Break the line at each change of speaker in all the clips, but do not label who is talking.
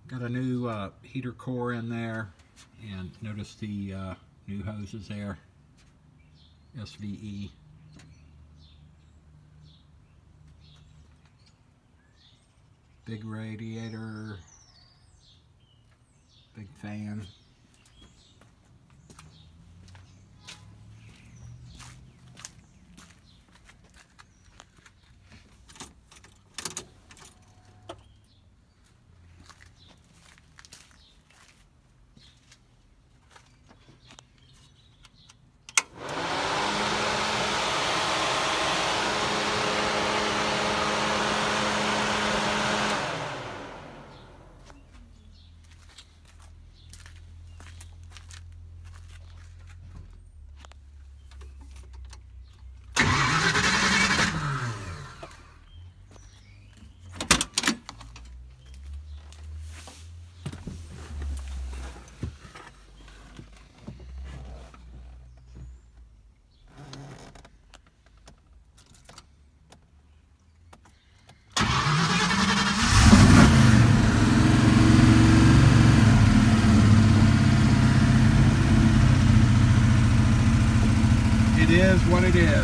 Got a new heater core in there, and notice the new hoses there, SVE. Big radiator, big fan. It is what it is.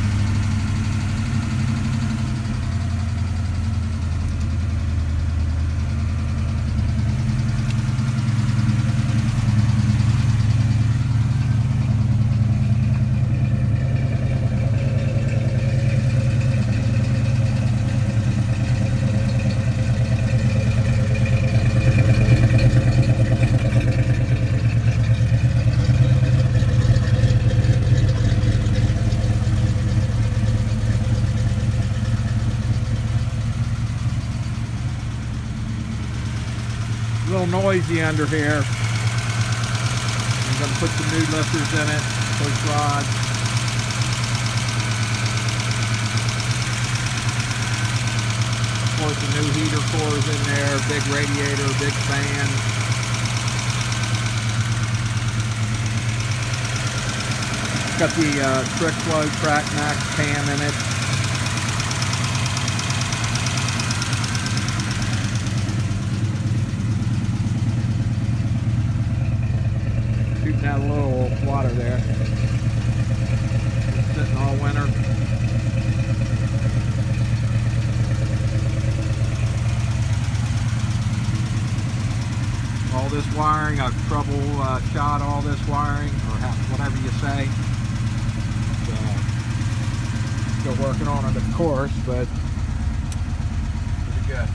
A little noisy under here. I'm going to put some new lifters in it, push rods. Of course, the new heater core is in there, big radiator, big fan. Got the Trick Flow Track Max cam in it. Shooting out a little water there. It's sitting all winter. All this wiring, I've troubleshot all this wiring, or whatever you say. Still working on it, of course, but pretty good.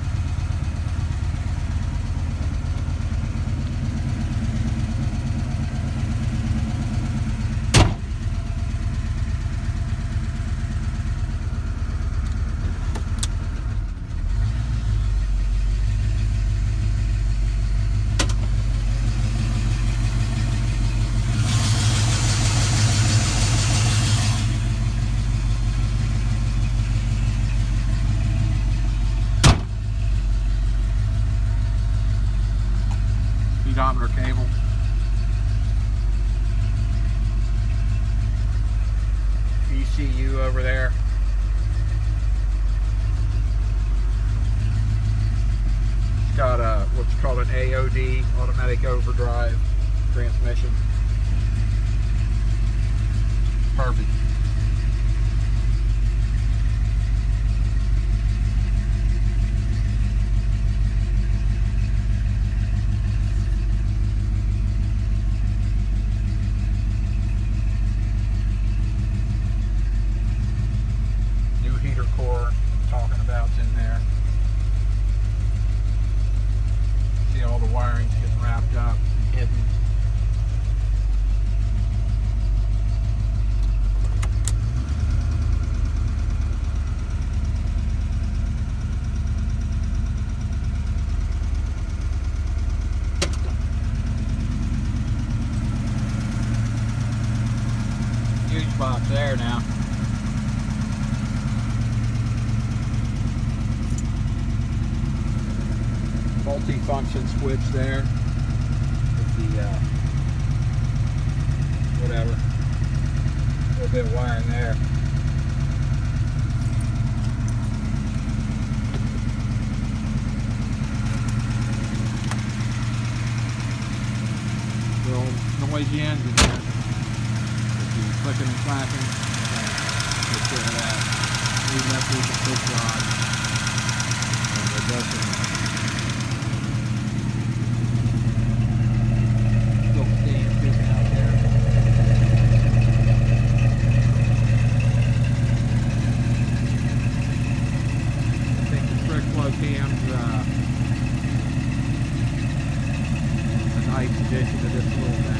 Speedometer cable. ECU over there. It's got what's called an AOD, automatic overdrive transmission. Perfect. Core talking about's in there. See all the wiring's getting wrapped up and hidden. Huge box there now. Multi-function switch there with the whatever, a little bit of wiring there. little noisy engine there. If you're clicking and clacking, take care of that. New lifters and push rods. And we'll go from there. Still staying busy out there. I think the trick flow cam's a nice addition to this little thing.